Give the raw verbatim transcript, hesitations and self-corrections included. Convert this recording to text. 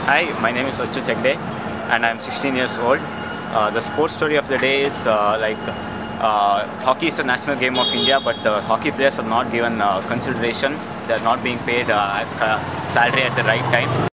Hi, my name is Achyut Hegde and I'm sixteen years old. Uh, the sports story of the day is uh, like uh, hockey is a national game of India, but the hockey players are not given uh, consideration. They are not being paid uh, salary at the right time.